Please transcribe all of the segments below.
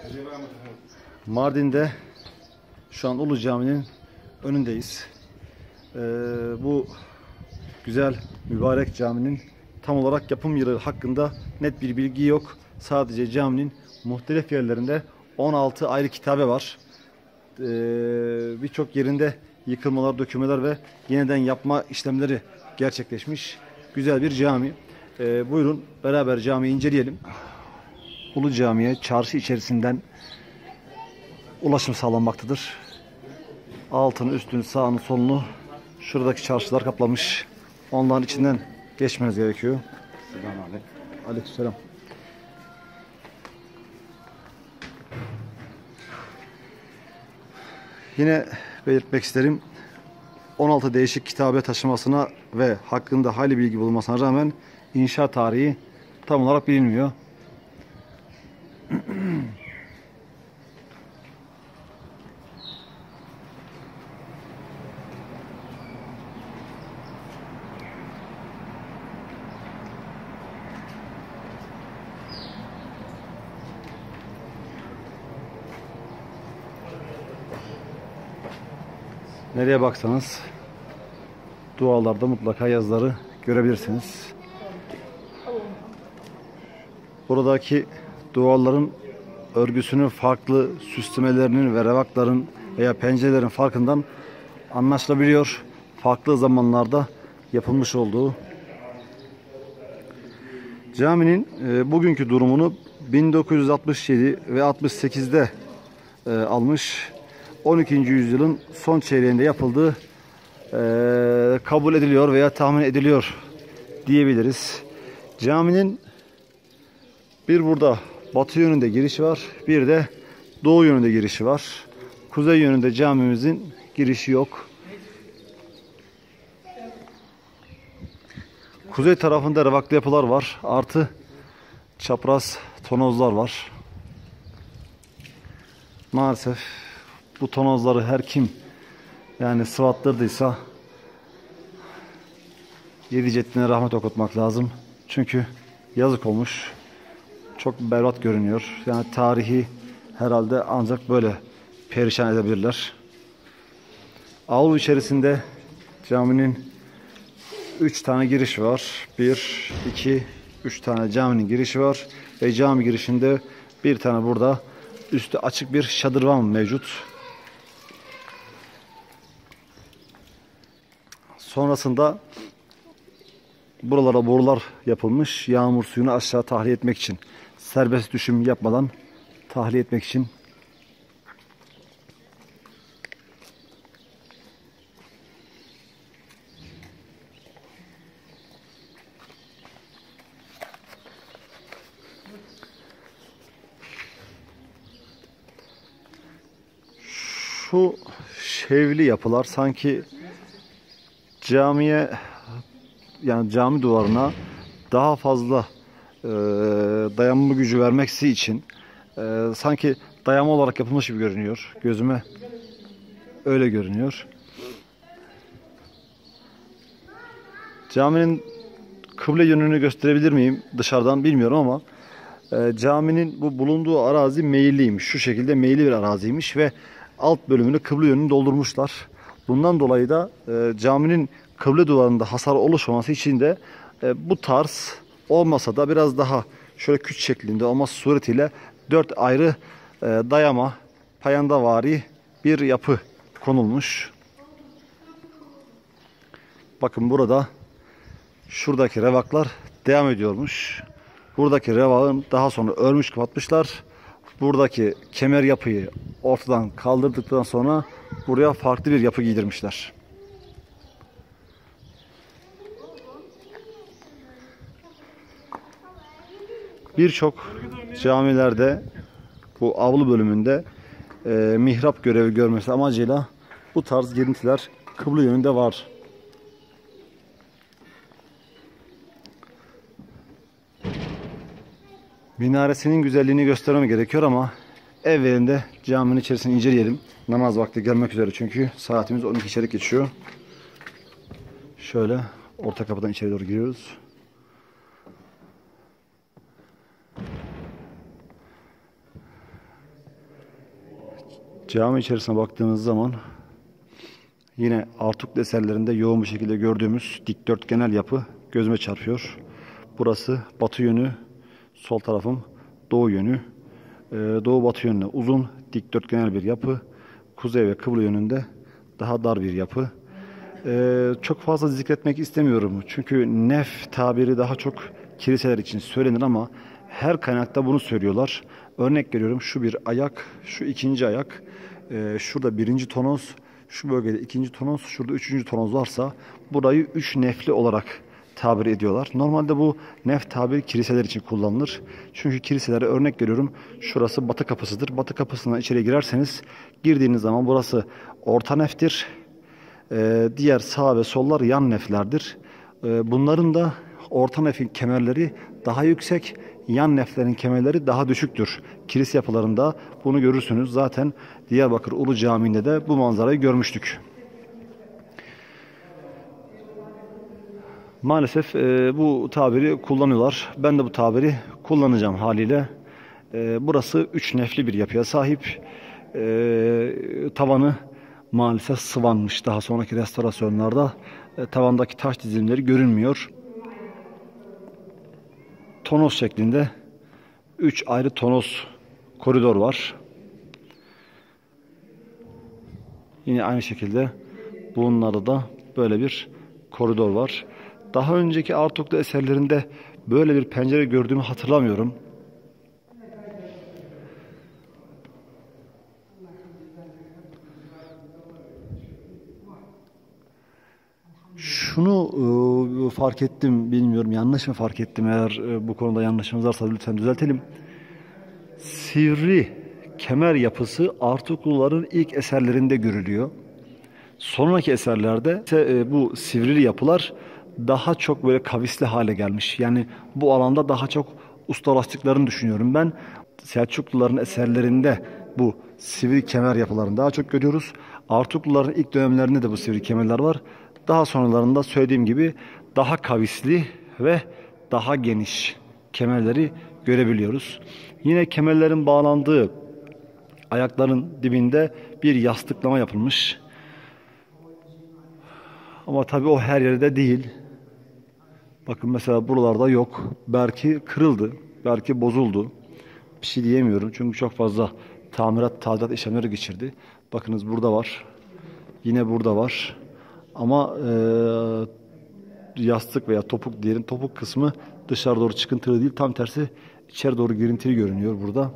Mardin'de şu an Ulu Cami'nin önündeyiz. Bu güzel, mübarek caminin tam olarak yapım yılı hakkında net bir bilgi yok. Sadece caminin muhtelif yerlerinde 16 ayrı kitabe var. Birçok yerinde yıkılmalar, dökülmeler ve yeniden yapma işlemleri gerçekleşmiş. Güzel bir cami. Buyurun beraber camiyi inceleyelim. Ulu Cami'ye çarşı içerisinden ulaşım sağlanmaktadır. Altını, üstünü, sağını, solunu şuradaki çarşılar kaplamış. Onların içinden geçmeniz gerekiyor. Selamünaleyküm. Aleykümselam. Yine belirtmek isterim. 16 değişik kitabe taşımasına ve hakkında hayli bilgi bulunmasına rağmen inşa tarihi tam olarak bilinmiyor. Nereye baksanız dualarda mutlaka yazıları görebilirsiniz. Buradaki duaların örgüsünün farklı süslemelerinin ve revakların veya pencerelerin farkından anlaşılabiliyor. Farklı zamanlarda yapılmış olduğu. Caminin bugünkü durumunu 1967 ve 68'de almış. 12. yüzyılın son çeyreğinde yapıldığı kabul ediliyor veya tahmin ediliyor diyebiliriz. Caminin bir burada batı yönünde girişi var, bir de doğu yönünde girişi var. Kuzey yönünde camimizin girişi yok. Kuzey tarafında revaklı yapılar var, artı çapraz tonozlar var. Maalesef bu tonozları her kim yani sıvattırdıysa 7 ceddine rahmet okutmak lazım. Çünkü yazık olmuş. Çok berbat görünüyor. Yani tarihi herhalde ancak böyle perişan edebilirler. Avlu içerisinde caminin 3 tane girişi var. 1, 2, 3 tane caminin girişi var. Ve cami girişinde bir tane burada üstü açık bir şadırvan mevcut. Sonrasında buralara borular yapılmış. Yağmur suyunu aşağı tahliye etmek için. Serbest düşüm yapmadan tahliye etmek için. Şu şevli yapılar sanki camiye yani cami duvarına daha fazla dayanma gücü vermeksi için sanki dayama olarak yapılmış gibi görünüyor. Gözüme öyle görünüyor. Caminin kıble yönünü gösterebilir miyim dışarıdan bilmiyorum ama caminin bu bulunduğu arazi meyilliymiş. Şu şekilde meyilli bir araziymiş ve alt bölümünü kıble yönünü doldurmuşlar. Bundan dolayı da caminin kıble duvarında hasar oluşmaması için de bu tarz olmasa da biraz daha şöyle küç şeklinde olması suretiyle 4 ayrı dayama, payandavari bir yapı konulmuş. Bakın burada şuradaki revaklar devam ediyormuş. Buradaki revağın daha sonra örmüş kapatmışlar. Buradaki kemer yapıyı ortadan kaldırdıktan sonra buraya farklı bir yapı giydirmişler. Birçok camilerde bu avlu bölümünde mihrap görevi görmesi amacıyla bu tarz girintiler kıble yönünde var. Minaresinin güzelliğini göstermem gerekiyor ama evvelinde caminin içerisini inceleyelim. Namaz vakti gelmek üzere çünkü saatimiz 12 çeyrek geçiyor. Şöyle orta kapıdan içeri doğru giriyoruz. Cami içerisine baktığımız zaman yine Artuklu eserlerinde yoğun bir şekilde gördüğümüz dikdörtgenel yapı gözüme çarpıyor. Burası batı yönü, sol tarafım doğu yönü. Doğu batı yönüne uzun dikdörtgenel bir yapı. Kuzey ve kıble yönünde daha dar bir yapı. Çok fazla zikretmek istemiyorum. Çünkü nef tabiri daha çok kiliseler için söylenir ama her kaynakta bunu söylüyorlar. Örnek veriyorum, şu bir ayak, şu ikinci ayak, şurada birinci tonoz, şu bölgede ikinci tonoz, şurada üçüncü tonoz varsa burayı üç nefli olarak tabir ediyorlar. Normalde bu nef tabiri kiliseler için kullanılır. Çünkü kiliselere örnek veriyorum, şurası batı kapısıdır. Batı kapısından içeri girerseniz girdiğiniz zaman burası orta neftir. Diğer sağ ve sollar yan neflerdir. Bunların da orta nefin kemerleri daha yüksek, yan neflerin kemerleri daha düşüktür. Kilise yapılarında bunu görürsünüz. Zaten Diyarbakır Ulu Camii'nde de bu manzarayı görmüştük. Maalesef bu tabiri kullanıyorlar. Ben de bu tabiri kullanacağım haliyle. Burası üç nefli bir yapıya sahip. Tavanı maalesef sıvanmış. Daha sonraki restorasyonlarda tavandaki taş dizilimleri görünmüyor. Tonoz şeklinde 3 ayrı tonoz koridor var. Yine aynı şekilde bunlarda da böyle bir koridor var. Daha önceki Artuklu eserlerinde böyle bir pencere gördüğümü hatırlamıyorum. Şunu fark ettim, bilmiyorum yanlış mı fark ettim, eğer bu konuda yanlışımız varsa lütfen düzeltelim. Sivri kemer yapısı Artukluların ilk eserlerinde görülüyor. Sonraki eserlerde ise bu sivrili yapılar daha çok böyle kavisli hale gelmiş. Yani bu alanda daha çok ustalaştıklarını düşünüyorum ben. Selçukluların eserlerinde bu sivri kemer yapılarını daha çok görüyoruz. Artukluların ilk dönemlerinde de bu sivri kemerler var. Daha sonralarında söylediğim gibi daha kavisli ve daha geniş kemerleri görebiliyoruz. Yine kemerlerin bağlandığı ayakların dibinde bir yastıklama yapılmış. Ama tabii o her yerde değil. Bakın mesela buralarda yok. Belki kırıldı, belki bozuldu. Bir şey diyemiyorum çünkü çok fazla tamirat, tadilat işlemleri geçirdi. Bakınız burada var. Yine burada var. Ama yastık veya topuk diyelim, topuk kısmı dışarı doğru çıkıntılı değil. Tam tersi içeri doğru girintili görünüyor burada.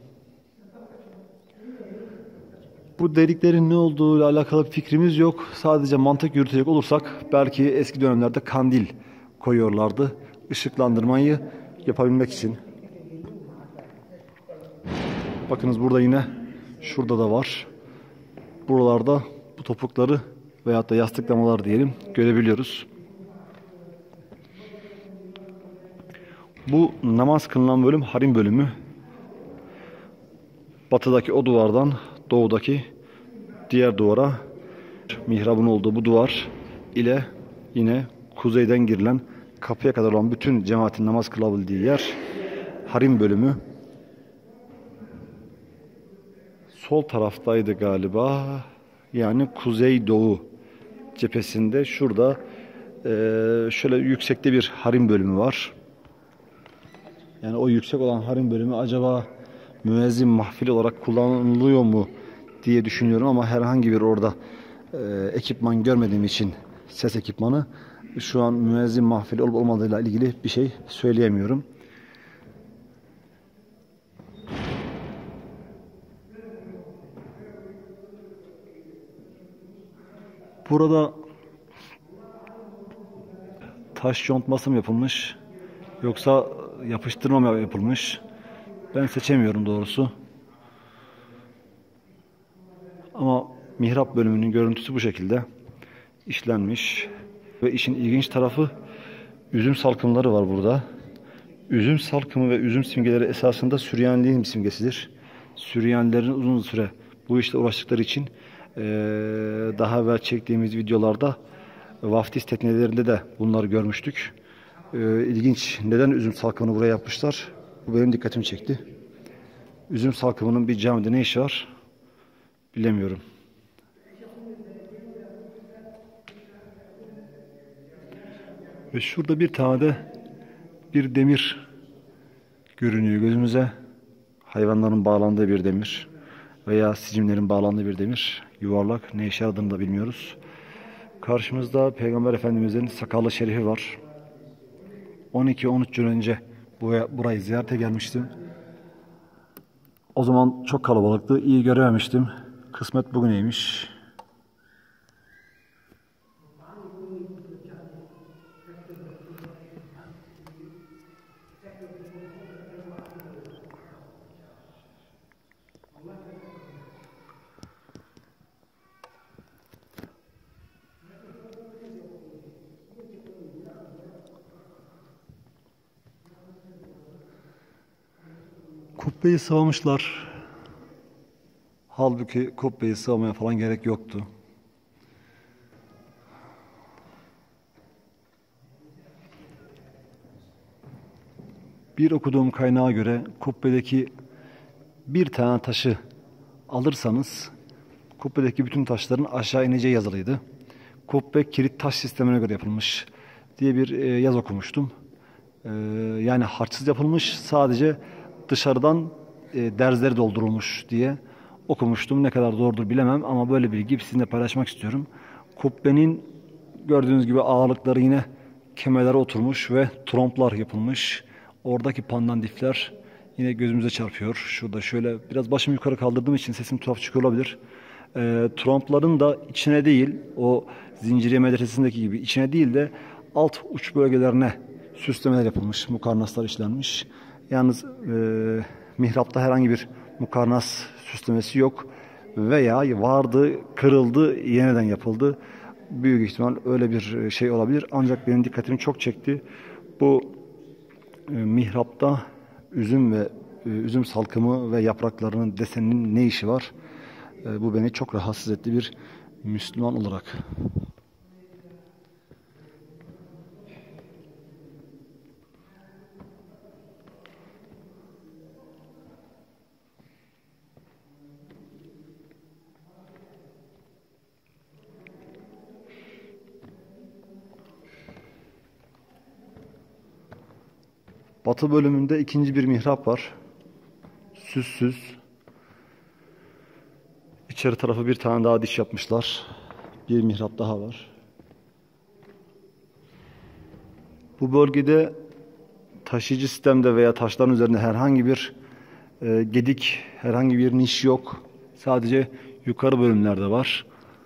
Bu deliklerin ne olduğuyla alakalı bir fikrimiz yok. Sadece mantık yürütecek olursak belki eski dönemlerde kandil koyuyorlardı. Işıklandırmayı yapabilmek için. Bakınız burada yine şurada da var. Buralarda bu topukları veyahut da yastıklamalar diyelim görebiliyoruz. Bu namaz kılınan bölüm harim bölümü. Batıdaki o duvardan doğudaki diğer duvara mihrabın olduğu bu duvar ile yine kuzeyden girilen kapıya kadar olan bütün cemaatin namaz kılabildiği yer harim bölümü. Sol taraftaydı galiba. Yani kuzeydoğu cephesinde şurada şöyle yüksekte bir harim bölümü var. Yani o yüksek olan harim bölümü acaba müezzin mahfili olarak kullanılıyor mu diye düşünüyorum ama herhangi bir orada ekipman görmediğim için, ses ekipmanı, şu an müezzin mahfili olup olmadığıyla ilgili bir şey söyleyemiyorum. Burada taş yontması mı yapılmış yoksa yapıştırma mı yapılmış? Ben seçemiyorum doğrusu. Ama mihrap bölümünün görüntüsü bu şekilde işlenmiş. Ve işin ilginç tarafı üzüm salkımları var burada. Üzüm salkımı ve üzüm simgeleri esasında Süryaniliğin simgesidir. Süryanilerin uzun süre bu işle uğraştıkları için daha evvel çektiğimiz videolarda vaftiz teknelerinde de bunları görmüştük. İlginç. Neden üzüm salkımını buraya yapmışlar? Bu benim dikkatimi çekti. Üzüm salkımının bir camide ne işi var? bilemiyorum. Ve şurada bir tane de bir demir görünüyor gözümüze. Hayvanların bağlandığı bir demir veya sicimlerin bağlandığı bir demir. Yuvarlak, ne işe yaradığını da bilmiyoruz. Karşımızda Peygamber Efendimiz'in sakallı şerifi var. 12-13 yıl önce burayı ziyarete gelmiştim. O zaman çok kalabalıktı. İyi görememiştim. Kısmet bugüneymiş. Kubbeyi sıvamışlar. Halbuki kubbeyi sıvamaya falan gerek yoktu. Bir okuduğum kaynağa göre kubbedeki bir tane taşı alırsanız kubbedeki bütün taşların aşağı ineceği yazılıydı. Kubbe kilit taş sistemine göre yapılmış diye bir yaz okumuştum. Yani harçsız yapılmış, sadece dışarıdan derzleri doldurulmuş diye okumuştum. Ne kadar doğrudur bilemem ama böyle bir bilgiyi sizinle paylaşmak istiyorum. Kubbenin gördüğünüz gibi ağırlıkları yine kemerlere oturmuş ve tromplar yapılmış. Oradaki pandandifler yine gözümüze çarpıyor. Şurada şöyle biraz başımı yukarı kaldırdığım için sesim tuhaf çıkıyor olabilir. Trompların da içine değil, o Zinciriye Medresesi'ndeki gibi içine değil de alt uç bölgelerine süslemeler yapılmış, mukarnaslar işlenmiş. Yalnız mihrapta herhangi bir mukarnas süslemesi yok veya vardı, kırıldı, yeniden yapıldı. Büyük ihtimal öyle bir şey olabilir. Ancak benim dikkatimi çok çekti. Bu mihrapta üzüm ve üzüm salkımı ve yapraklarının deseninin ne işi var? Bu beni çok rahatsız etti bir Müslüman olarak. Batı bölümünde ikinci bir mihrap var. Süssüz. İçeri tarafı bir tane daha diş yapmışlar. Bir mihrap daha var. Bu bölgede taşıyıcı sistemde veya taşların üzerinde herhangi bir gedik, herhangi bir niş yok. Sadece yukarı bölümlerde var.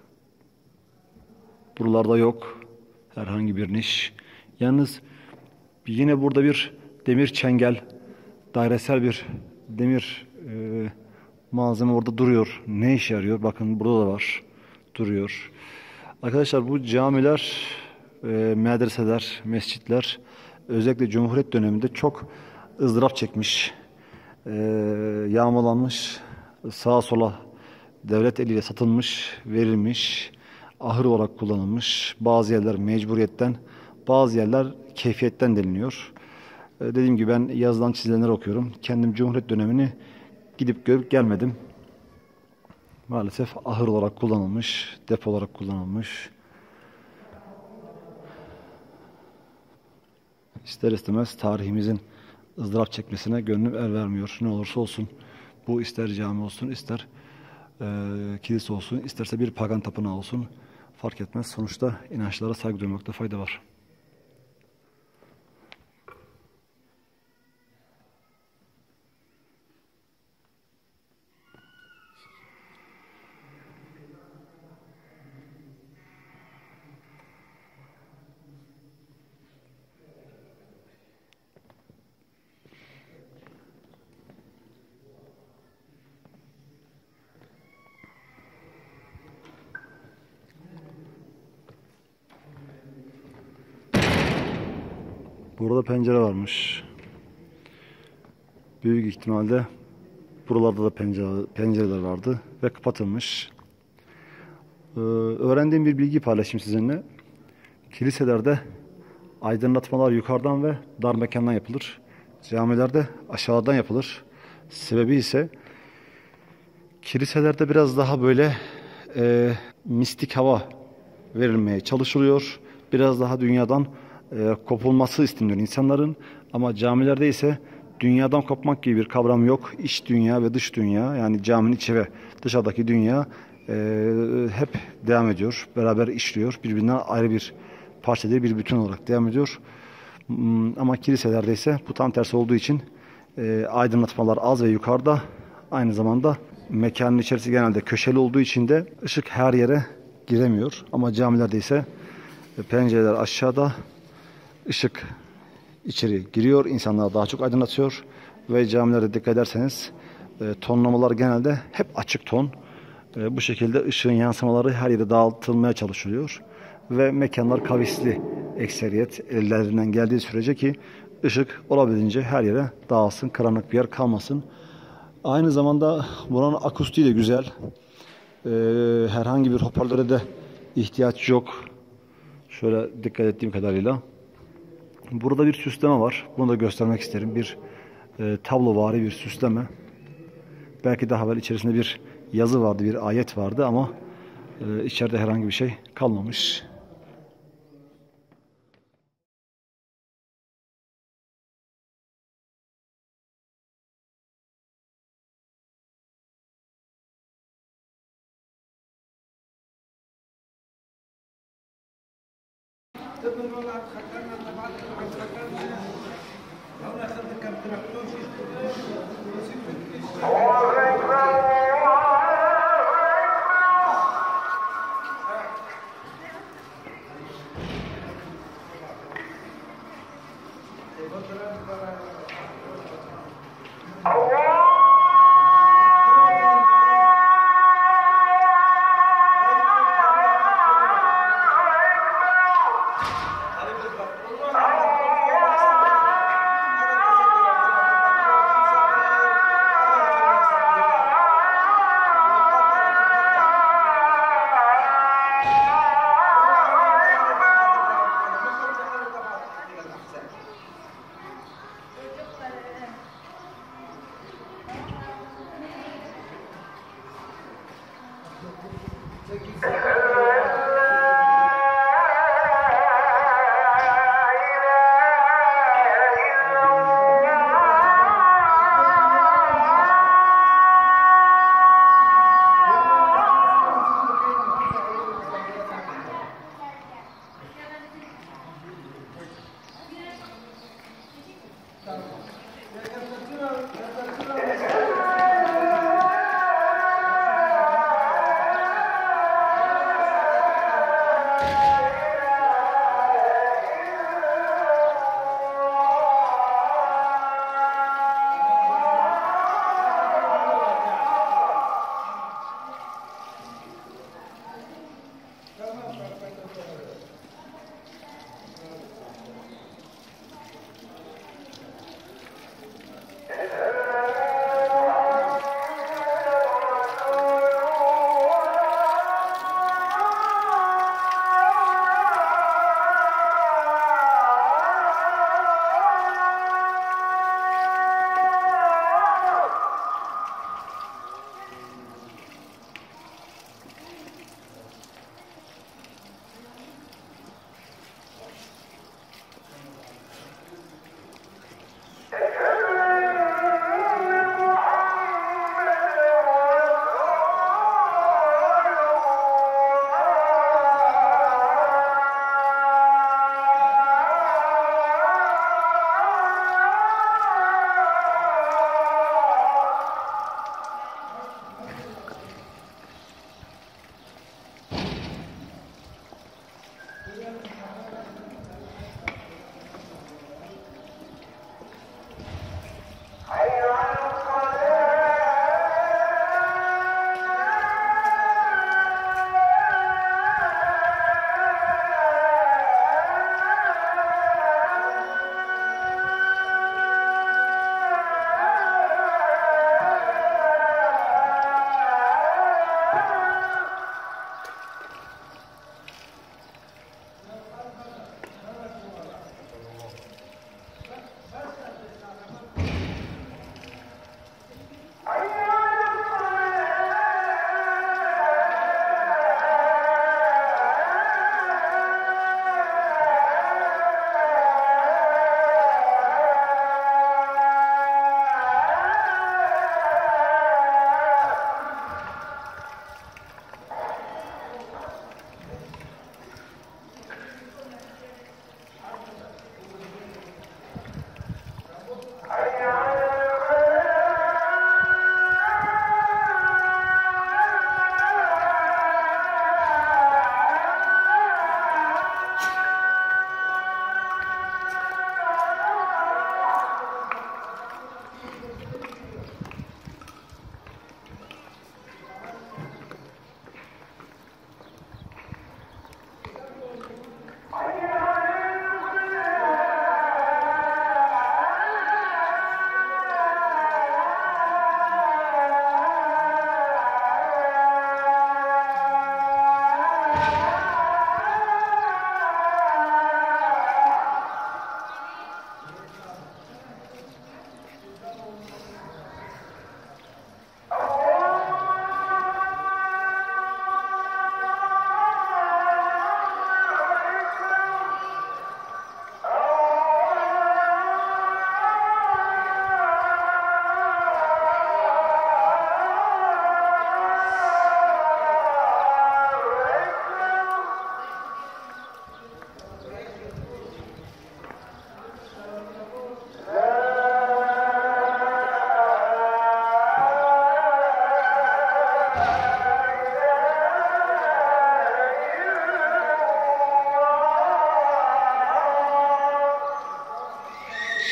Buralarda yok herhangi bir niş. Yalnız yine burada bir demir çengel, dairesel bir demir malzeme orada duruyor. Ne işe yarıyor? Bakın burada da var. Duruyor. Arkadaşlar bu camiler, medreseler, mescitler özellikle Cumhuriyet döneminde çok ızdırap çekmiş. Yağmalanmış. Sağa sola devlet eliyle satılmış, verilmiş. Ahır olarak kullanılmış. Bazı yerler mecburiyetten, bazı yerler keyfiyetten deniliyor. Dediğim gibi ben yazılan çizilenleri okuyorum. Kendim Cumhuriyet dönemini gidip görüp gelmedim. Maalesef ahır olarak kullanılmış, depo olarak kullanılmış. İster istemez tarihimizin ızdırap çekmesine gönlüm el vermiyor. Ne olursa olsun. Bu ister cami olsun, ister kilise olsun, isterse bir pagan tapınağı olsun. Fark etmez. Sonuçta inançlara saygı duymakta fayda var. Burada pencere varmış. Büyük ihtimalle buralarda da pencereler vardı ve kapatılmış. Öğrendiğim bir bilgi paylaşayım sizinle. Kiliselerde aydınlatmalar yukarıdan ve dar mekandan yapılır. Camilerde aşağıdan yapılır. Sebebi ise Kiliselerde biraz daha böyle mistik hava verilmeye çalışılıyor. Biraz daha dünyadan kopulması isteniyor insanların. Ama camilerde ise dünyadan kopmak gibi bir kavram yok. İç dünya ve dış dünya, yani caminin içi ve dışarıdaki dünya hep devam ediyor. Beraber işliyor. Birbirinden ayrı bir parça değil, bir bütün olarak devam ediyor. Ama kiliselerde ise bu tam tersi olduğu için aydınlatmalar az ve yukarıda. Aynı zamanda mekanın içerisi genelde köşeli olduğu için de ışık her yere giremiyor. Ama camilerde ise pencereler aşağıda, ışık içeri giriyor, insanları daha çok aydınlatıyor. Ve camilerde dikkat ederseniz tonlamalar genelde hep açık ton. Bu şekilde ışığın yansımaları her yere dağıtılmaya çalışılıyor. Ve mekanlar kavisli ekseriyet ellerinden geldiği sürece ki ışık olabildiğince her yere dağılsın, karanlık bir yer kalmasın. Aynı zamanda buranın akustiği de güzel. Herhangi bir hoparlöre de ihtiyaç yok. Şöyle dikkat ettiğim kadarıyla. Burada bir süsleme var. Bunu da göstermek isterim. Bir tablovari bir süsleme. Belki daha evvel içerisinde bir yazı vardı, bir ayet vardı ama içeride herhangi bir şey kalmamış.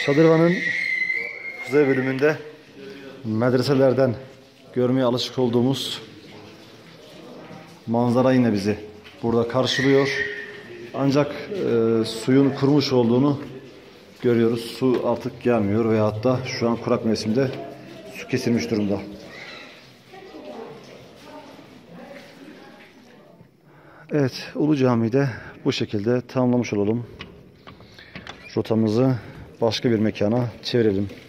Şadırvan'ın kuzey bölümünde medreselerden görmeye alışık olduğumuz manzara yine bizi burada karşılıyor. Ancak suyun kurumuş olduğunu görüyoruz. Su artık gelmiyor ve hatta şu an kurak mevsimde su kesilmiş durumda. Evet, Ulu Cami'yi de bu şekilde tamamlamış olalım. Rotamızı başka bir mekana çevirelim.